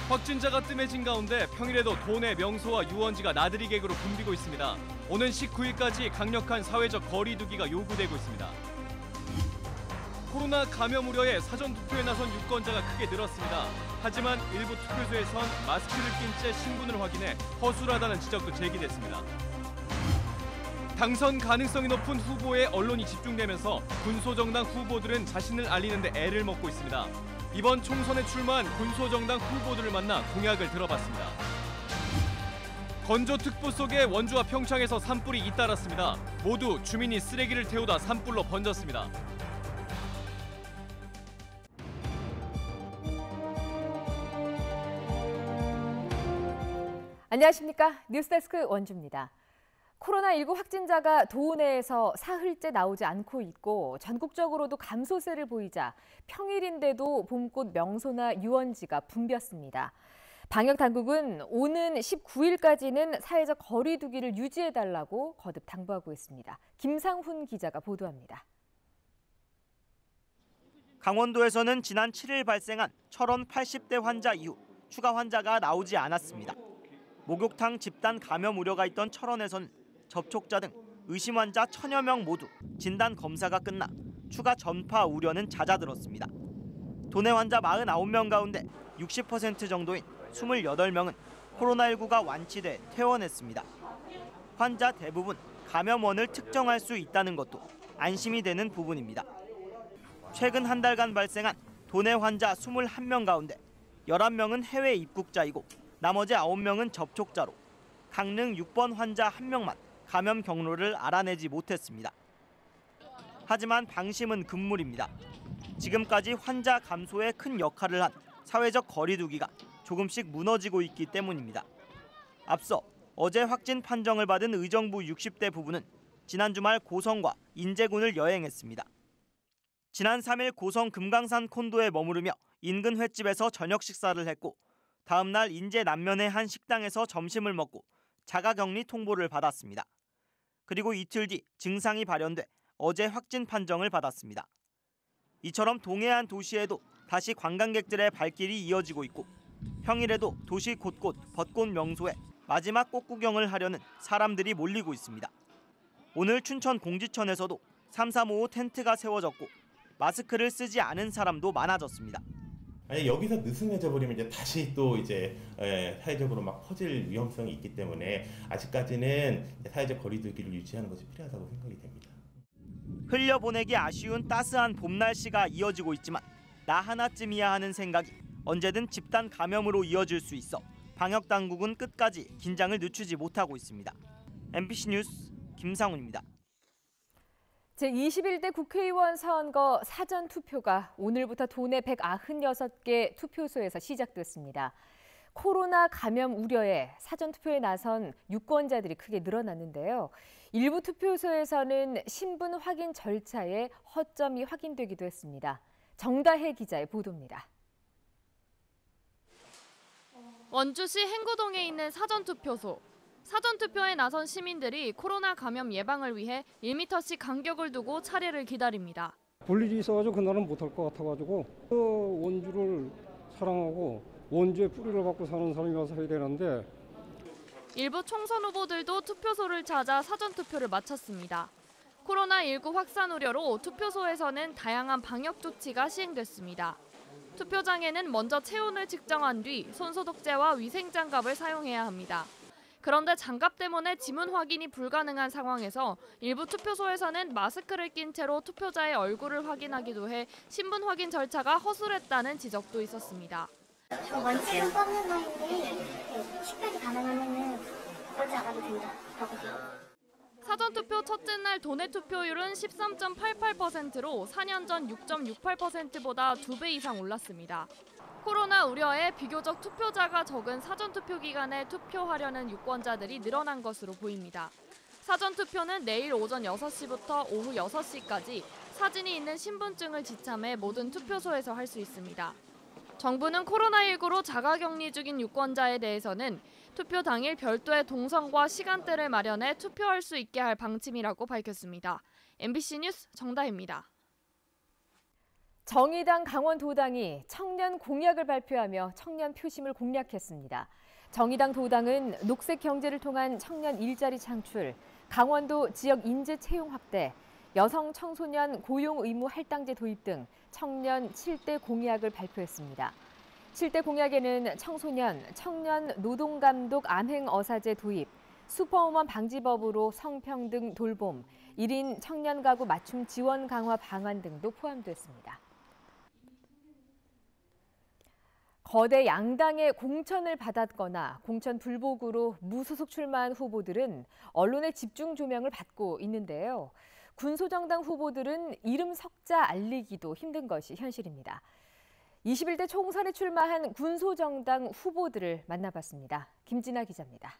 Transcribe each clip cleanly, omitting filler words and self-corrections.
확진자가 뜸해진 가운데 평일에도 도내 명소와 유원지가 나들이 객으로 붐비고 있습니다. 오는 19일까지 강력한 사회적 거리 두기가 요구되고 있습니다. 코로나 감염 우려에 사전투표에 나선 유권자가 크게 늘었습니다. 하지만 일부 투표소에선 마스크를 낀 채 신분을 확인해 허술하다는 지적도 제기됐습니다. 당선 가능성이 높은 후보에 언론이 집중되면서 군소정당 후보들은 자신을 알리는 데 애를 먹고 있습니다. 이번 총선에 출마한 군소정당 후보들을 만나 공약을 들어봤습니다. 건조특보 속에 원주와 평창에서 산불이 잇따랐습니다. 모두 주민이 쓰레기를 태우다 산불로 번졌습니다. 안녕하십니까. 뉴스데스크 원주입니다. 코로나19 확진자가 도내에서 사흘째 나오지 않고 있고 전국적으로도 감소세를 보이자 평일인데도 봄꽃 명소나 유원지가 붐볐습니다. 방역당국은 오는 19일까지는 사회적 거리 두기를 유지해달라고 거듭 당부하고 있습니다. 김상훈 기자가 보도합니다. 강원도에서는 지난 7일 발생한 철원 80대 환자 이후 추가 환자가 나오지 않았습니다. 목욕탕 집단 감염 우려가 있던 철원에서는 접촉자 등 의심 환자 1000여 명 모두 진단 검사가 끝나 추가 전파 우려는 잦아들었습니다. 도내 환자 49명 가운데 60% 정도인 28명은 코로나19가 완치돼 퇴원했습니다. 환자 대부분 감염원을 특정할 수 있다는 것도 안심이 되는 부분입니다. 최근 한 달간 발생한 도내 환자 21명 가운데 11명은 해외 입국자이고 나머지 9명은 접촉자로 강릉 6번 환자 1명만 감염 경로를 알아내지 못했습니다. 하지만 방심은 금물입니다. 지금까지 환자 감소에 큰 역할을 한 사회적 거리 두기가 조금씩 무너지고 있기 때문입니다. 앞서 어제 확진 판정을 받은 의정부 60대 부부는 지난 주말 고성과 인제군을 여행했습니다. 지난 3일 고성 금강산 콘도에 머무르며 인근 횟집에서 저녁 식사를 했고 다음 날 인제 남면의 한 식당에서 점심을 먹고 자가격리 통보를 받았습니다. 그리고 이틀 뒤 증상이 발현돼 어제 확진 판정을 받았습니다. 이처럼 동해안 도시에도 다시 관광객들의 발길이 이어지고 있고 평일에도 도시 곳곳 벚꽃 명소에 마지막 꽃 구경을 하려는 사람들이 몰리고 있습니다. 오늘 춘천 공지천에서도 3355 텐트가 세워졌고 마스크를 쓰지 않은 사람도 많아졌습니다. 아니 여기서 느슨해져 버리면 이제 다시 또 이제 사회적으로 막 퍼질 위험성이 있기 때문에 아직까지는 사회적 거리두기를 유지하는 것이 필요하다고 생각이 됩니다. 흘려보내기 아쉬운 따스한 봄 날씨가 이어지고 있지만 나 하나쯤이야 하는 생각이 언제든 집단 감염으로 이어질 수 있어 방역 당국은 끝까지 긴장을 늦추지 못하고 있습니다. MBC 뉴스 김상훈입니다. 제21대 국회의원 선거 사전투표가 오늘부터 도내 196개 투표소에서 시작됐습니다. 코로나 감염 우려에 사전투표에 나선 유권자들이 크게 늘어났는데요. 일부 투표소에서는 신분 확인 절차에 허점이 확인되기도 했습니다. 정다혜 기자의 보도입니다. 원주시 행구동에 있는 사전투표소. 사전투표에 나선 시민들이 코로나 감염 예방을 위해 1m씩 간격을 두고 차례를 기다립니다. 볼 일이 있어가지고 그날은 못할 것 같아가지고 원주를 사랑하고 원주의 뿌리를 받고 사는 사람이 와서 해야 되는데 일부 총선 후보들도 투표소를 찾아 사전투표를 마쳤습니다. 코로나19 확산 우려로 투표소에서는 다양한 방역 조치가 시행됐습니다. 투표장에는 먼저 체온을 측정한 뒤 손소독제와 위생장갑을 사용해야 합니다. 그런데 장갑 때문에 지문 확인이 불가능한 상황에서 일부 투표소에서는 마스크를 낀 채로 투표자의 얼굴을 확인하기도 해 신분 확인 절차가 허술했다는 지적도 있었습니다. 원칙은 뽑는 거인데 식별이 가능하면 그러지 않아도 된다고 해요. 사전투표 첫째 날 도내 투표율은 13.88%로 4년 전 6.68%보다 2배 이상 올랐습니다. 코로나 우려에 비교적 투표자가 적은 사전투표 기간에 투표하려는 유권자들이 늘어난 것으로 보입니다. 사전투표는 내일 오전 6시부터 오후 6시까지 사진이 있는 신분증을 지참해 모든 투표소에서 할 수 있습니다. 정부는 코로나19로 자가격리 중인 유권자에 대해서는 투표 당일 별도의 동선과 시간대를 마련해 투표할 수 있게 할 방침이라고 밝혔습니다. MBC 뉴스 정다혜입니다. 정의당 강원도당이 청년 공약을 발표하며 청년 표심을 공략했습니다. 정의당 도당은 녹색 경제를 통한 청년 일자리 창출, 강원도 지역 인재 채용 확대, 여성 청소년 고용 의무 할당제 도입 등 청년 7대 공약을 발표했습니다. 7대 공약에는 청년 노동감독 암행어사제 도입, 슈퍼우먼 방지법으로 성평등 돌봄, 1인 청년 가구 맞춤 지원 강화 방안 등도 포함됐습니다. 거대 양당의 공천을 받았거나 공천 불복으로 무소속 출마한 후보들은 언론의 집중 조명을 받고 있는데요. 군소정당 후보들은 이름 석자 알리기도 힘든 것이 현실입니다. 21대 총선에 출마한 군소정당 후보들을 만나봤습니다. 김진아 기자입니다.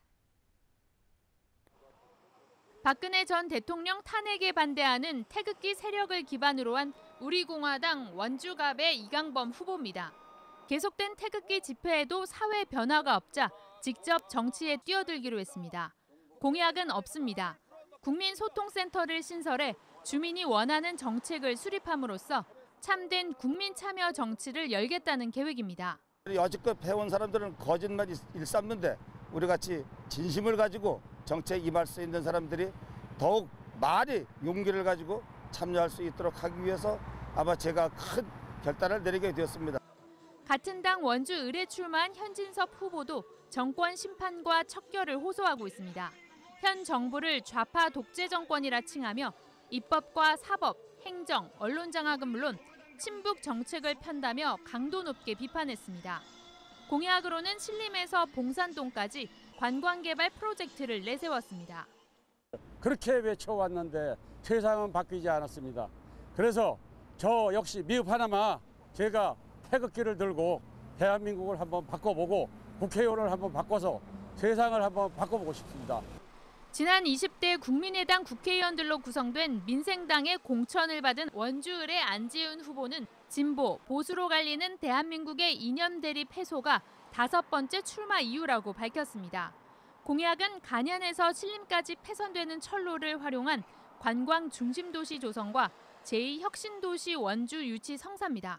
박근혜 전 대통령 탄핵에 반대하는 태극기 세력을 기반으로 한 우리공화당 원주갑의 이강범 후보입니다. 계속된 태극기 집회에도 사회 변화가 없자 직접 정치에 뛰어들기로 했습니다. 공약은 없습니다. 국민소통센터를 신설해 주민이 원하는 정책을 수립함으로써 참된 국민 참여 정치를 열겠다는 계획입니다. 여지껏 해온 사람들은 거짓말 일삼는데 우리같이 진심을 가지고 정치에 임할 수 있는 사람들이 더욱 많이 용기를 가지고 참여할 수 있도록 하기 위해서 아마 제가 큰 결단을 내리게 되었습니다. 같은 당 원주 을에 출마한 현진섭 후보도 정권 심판과 척결을 호소하고 있습니다. 현 정부를 좌파 독재 정권이라 칭하며 입법과 사법, 행정, 언론 장악은 물론 친북 정책을 편다며 강도 높게 비판했습니다. 공약으로는 신림에서 봉산동까지 관광개발 프로젝트를 내세웠습니다. 그렇게 외쳐왔는데 세상은 바뀌지 않았습니다. 그래서 저 역시 미흡 하나마 제가 태극기를 들고 대한민국을 한번 바꿔보고 국회의원을 한번 바꿔서 세상을 한번 바꿔보고 싶습니다. 지난 20대 국민의당 국회의원들로 구성된 민생당의 공천을 받은 원주을의 안지훈 후보는 진보, 보수로 갈리는 대한민국의 이념 대립 해소가 5번째 출마 이유라고 밝혔습니다. 공약은 간현에서 신림까지 폐선되는 철로를 활용한 관광 중심도시 조성과 제2혁신도시 원주 유치 성사입니다.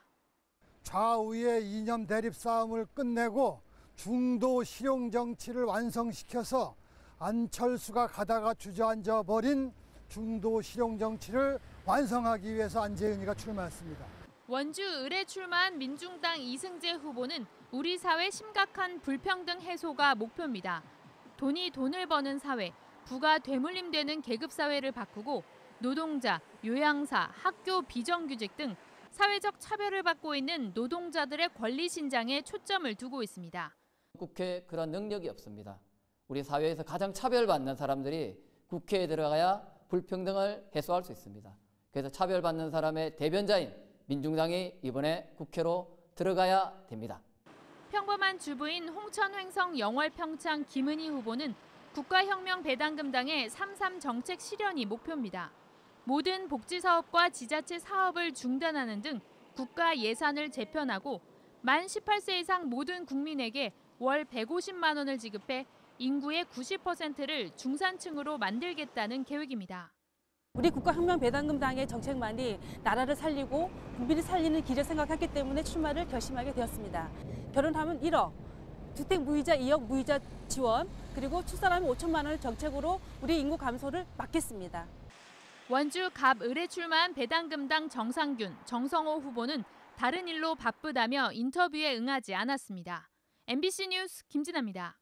좌우의 이념 대립 싸움을 끝내고 중도 실용 정치를 완성시켜서 안철수가 가다가 주저앉아 버린 중도 실용 정치를 완성하기 위해서 안재은이가 출마했습니다. 원주 을에 출마한 민중당 이승재 후보는 우리 사회 심각한 불평등 해소가 목표입니다. 돈이 돈을 버는 사회, 부가 되물림되는 계급 사회를 바꾸고 노동자, 요양사, 학교 비정규직 등 사회적 차별을 받고 있는 노동자들의 권리 신장에 초점을 두고 있습니다. 국회에 그런 능력이 없습니다. 우리 사회에서 가장 차별받는 사람들이 국회에 들어가야 불평등을 해소할 수 있습니다. 그래서 차별받는 사람의 대변자인 민중당이 이번에 국회로 들어가야 됩니다. 평범한 주부인 홍천횡성 영월평창 김은희 후보는 국가혁명배당금당의 3.3 정책 실현이 목표입니다. 모든 복지사업과 지자체 사업을 중단하는 등 국가 예산을 재편하고 만 18세 이상 모든 국민에게 월 150만 원을 지급해 인구의 90%를 중산층으로 만들겠다는 계획입니다. 우리 국가혁명배당금당의 정책만이 나라를 살리고 국민을 살리는 길을 생각했기 때문에 출마를 결심하게 되었습니다. 결혼하면 1억, 주택 무이자 2억 무이자 지원, 그리고 출산하면 5천만 원을 정책으로 우리 인구 감소를 막겠습니다. 원주 갑을에 출마한 배당금당 정상균, 정성호 후보는 다른 일로 바쁘다며 인터뷰에 응하지 않았습니다. MBC 뉴스 김진아입니다.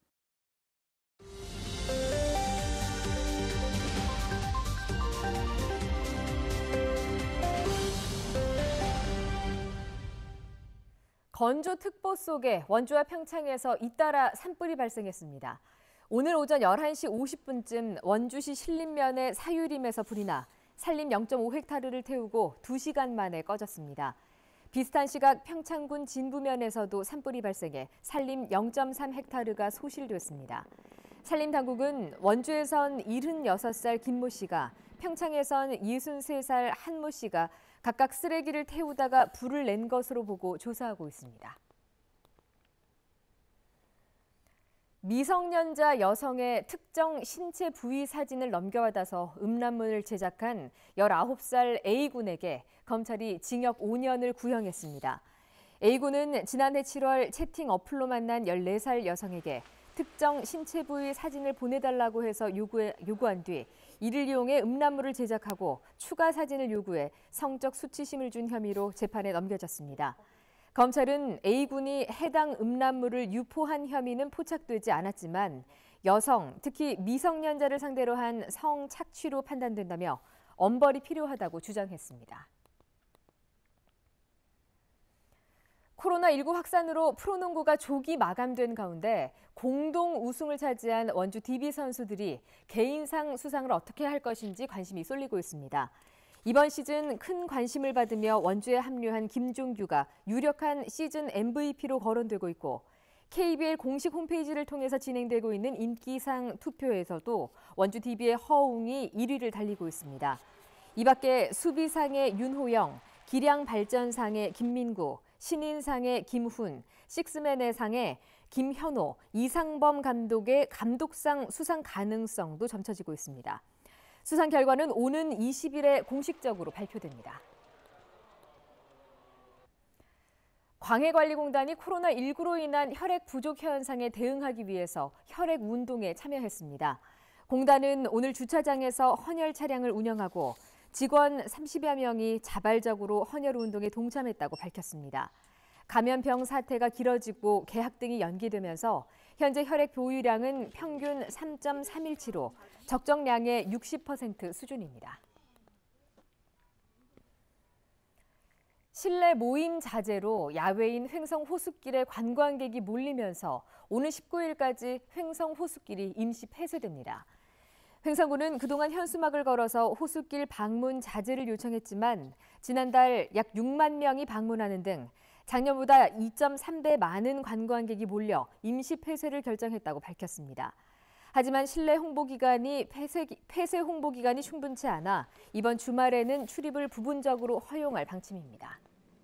건조특보 속에 원주와 평창에서 잇따라 산불이 발생했습니다. 오늘 오전 11시 50분쯤 원주시 신림면의 사유림에서 불이 나 산림 0.5헥타르를 태우고 2시간 만에 꺼졌습니다. 비슷한 시각 평창군 진부면에서도 산불이 발생해 산림 0.3헥타르가 소실됐습니다. 산림당국은 원주에선 76살 김모 씨가, 평창에선 63살 한모 씨가 각각 쓰레기를 태우다가 불을 낸 것으로 보고 조사하고 있습니다. 미성년자 여성의 특정 신체 부위 사진을 넘겨받아서 음란물을 제작한 19살 A군에게 검찰이 징역 5년을 구형했습니다. A군은 지난해 7월 채팅 어플로 만난 14살 여성에게 특정 신체 부위 사진을 보내달라고 해서 요구한 뒤 이를 이용해 음란물을 제작하고 추가 사진을 요구해 성적 수치심을 준 혐의로 재판에 넘겨졌습니다. 검찰은 A군이 해당 음란물을 유포한 혐의는 포착되지 않았지만 여성, 특히 미성년자를 상대로 한 성착취로 판단된다며 엄벌이 필요하다고 주장했습니다. 코로나19 확산으로 프로농구가 조기 마감된 가운데 공동 우승을 차지한 원주 DB 선수들이 개인상 수상을 어떻게 할 것인지 관심이 쏠리고 있습니다. 이번 시즌 큰 관심을 받으며 원주에 합류한 김종규가 유력한 시즌 MVP로 거론되고 있고 KBL 공식 홈페이지를 통해서 진행되고 있는 인기상 투표에서도 원주 DB의 허웅이 1위를 달리고 있습니다. 이 밖에 수비상의 윤호영, 기량발전상의 김민구, 신인상의 김훈, 식스맨의 상의 김현호, 이상범 감독의 감독상 수상 가능성도 점쳐지고 있습니다. 수상 결과는 오는 20일에 공식적으로 발표됩니다. 광해관리공단이 코로나19로 인한 혈액 부족 현상에 대응하기 위해서 혈액 운동에 참여했습니다. 공단은 오늘 주차장에서 헌혈 차량을 운영하고 직원 30여 명이 자발적으로 헌혈 운동에 동참했다고 밝혔습니다. 감염병 사태가 길어지고 개학 등이 연기되면서 현재 혈액 보유량은 평균 3.317로 적정량의 60% 수준입니다. 실내 모임 자제로 야외인 횡성 호숫길에 관광객이 몰리면서 오늘 19일까지 횡성 호숫길이 임시 폐쇄됩니다. 횡성구는 그동안 현수막을 걸어서 호숫길 방문 자제를 요청했지만 지난달 약 6만 명이 방문하는 등 작년보다 2.3배 많은 관광객이 몰려 임시 폐쇄를 결정했다고 밝혔습니다. 하지만 실내 홍보기간이 폐쇄 홍보기간이 충분치 않아 이번 주말에는 출입을 부분적으로 허용할 방침입니다.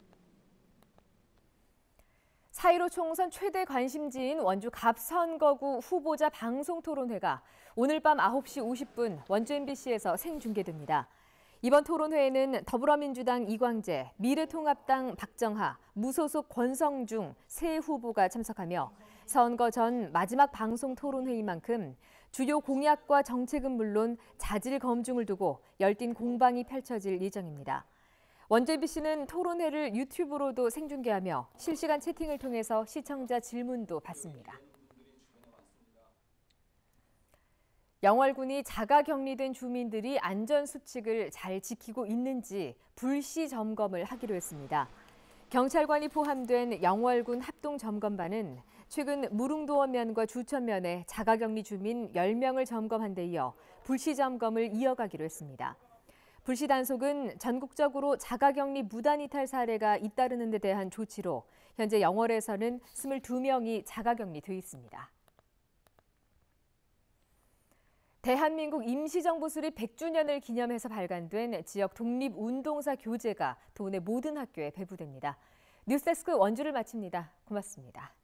4.15 총선 최대 관심지인 원주 갑선거구 후보자 방송토론회가 오늘 밤 9시 50분 원주 MBC에서 생중계됩니다. 이번 토론회에는 더불어민주당 이광재, 미래통합당 박정하, 무소속 권성중 세 후보가 참석하며 선거 전 마지막 방송 토론회인 만큼 주요 공약과 정책은 물론 자질 검증을 두고 열띤 공방이 펼쳐질 예정입니다. 원주 MBC는 토론회를 유튜브로도 생중계하며 실시간 채팅을 통해서 시청자 질문도 받습니다. 영월군이 자가격리된 주민들이 안전수칙을 잘 지키고 있는지 불시 점검을 하기로 했습니다. 경찰관이 포함된 영월군 합동점검반은 최근 무릉도원면과 주천면에 자가격리 주민 10명을 점검한 데 이어 불시 점검을 이어가기로 했습니다. 불시 단속은 전국적으로 자가격리 무단이탈 사례가 잇따르는 데 대한 조치로 현재 영월에서는 22명이 자가격리돼 있습니다. 대한민국 임시정부 수립 100주년을 기념해서 발간된 지역 독립운동사 교재가 도내 모든 학교에 배부됩니다. 뉴스데스크 원주를 마칩니다. 고맙습니다.